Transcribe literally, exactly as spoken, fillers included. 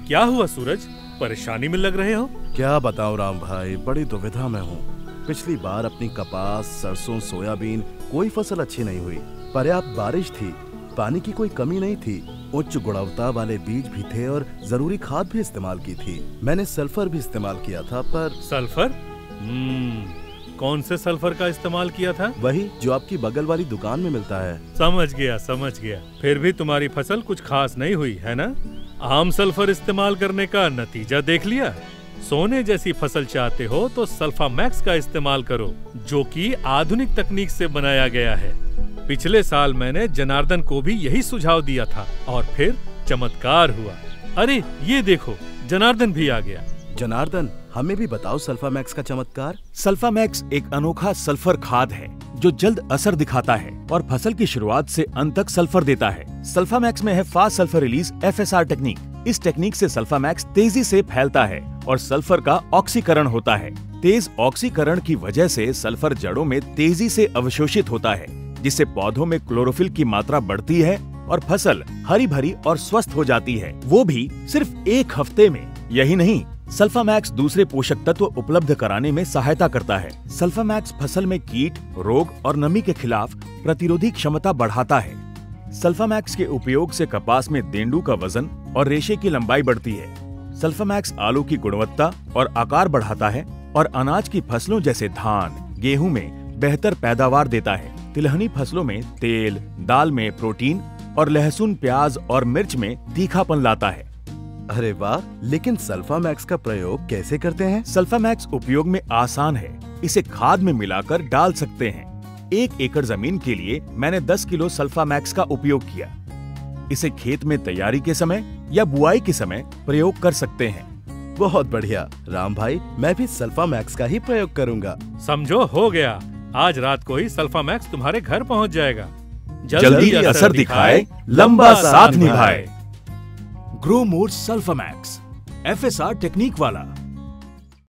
क्या हुआ सूरज, परेशानी में लग रहे हो? क्या बताऊं राम भाई, बड़ी दुविधा में हूँ। पिछली बार अपनी कपास, सरसों, सोयाबीन कोई फसल अच्छी नहीं हुई। पर्याप्त बारिश थी, पानी की कोई कमी नहीं थी, उच्च गुणवत्ता वाले बीज भी थे और जरूरी खाद भी इस्तेमाल की थी। मैंने सल्फर भी इस्तेमाल किया था पर सल्फर? हम्म, कौन से सल्फर का इस्तेमाल किया था? वही जो आपकी बगल वाली दुकान में मिलता है। समझ गया समझ गया। फिर भी तुम्हारी फसल कुछ खास नहीं हुई है ना? आम सल्फर इस्तेमाल करने का नतीजा देख लिया। सोने जैसी फसल चाहते हो तो सल्फामैक्स का इस्तेमाल करो, जो कि आधुनिक तकनीक से बनाया गया है। पिछले साल मैंने जनार्दन को भी यही सुझाव दिया था और फिर चमत्कार हुआ। अरे ये देखो, जनार्दन भी आ गया। जनार्दन, हमें भी बताओ सल्फामैक्स का चमत्कार। सल्फामैक्स एक अनोखा सल्फर खाद है जो जल्द असर दिखाता है और फसल की शुरुआत से अंत तक सल्फर देता है। सल्फामैक्स में है fast sulphur release F S R technique. इस टेक्निक से सल्फामैक्स तेजी से फैलता है और सल्फर का ऑक्सीकरण होता है। तेज ऑक्सीकरण की वजह से सल्फर जड़ों में तेजी से अवशोषित होता है, जिससे पौधों में क्लोरोफिल की मात्रा बढ़ती है और फसल हरी भरी और स्वस्थ हो जाती है, वो भी सिर्फ एक हफ्ते में। यही नहीं, सल्फामैक्स दूसरे पोषक तत्व उपलब्ध कराने में सहायता करता है। सल्फामैक्स फसल में कीट, रोग और नमी के खिलाफ प्रतिरोधी क्षमता बढ़ाता है। सल्फामैक्स के उपयोग से कपास में तेंदू का वजन और रेशे की लंबाई बढ़ती है। सल्फामैक्स आलू की गुणवत्ता और आकार बढ़ाता है और अनाज की फसलों जैसे धान, गेहूं में बेहतर पैदावार देता है। तिलहनी फसलों में तेल, दाल में प्रोटीन और लहसुन, प्याज और मिर्च में तीखापन लाता है। अरे वाह, लेकिन सल्फामैक्स का प्रयोग कैसे करते हैं? सल्फामैक्स उपयोग में आसान है। इसे खाद में मिलाकर डाल सकते हैं। एक एकड़ जमीन के लिए मैंने दस किलो सल्फामैक्स का उपयोग किया। इसे खेत में तैयारी के समय या बुआई के समय प्रयोग कर सकते हैं। बहुत बढ़िया राम भाई, मैं भी सल्फामैक्स का ही प्रयोग करूंगा। समझो, हो गया। आज रात को ही सल्फामैक्स तुम्हारे घर पहुंच जाएगा। जल्दी असर दिखाए, लंबा साथ निभाए। Grow more Sulfamax, F S R technique वाला।